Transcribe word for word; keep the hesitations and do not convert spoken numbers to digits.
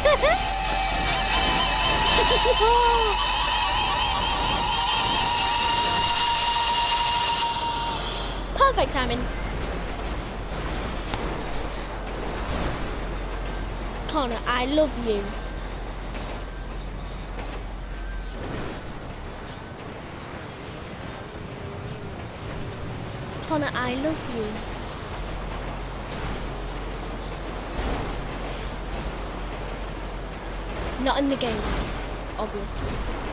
Perfect timing. Connor, I love you. Connor, I love you. Not in the game, obviously.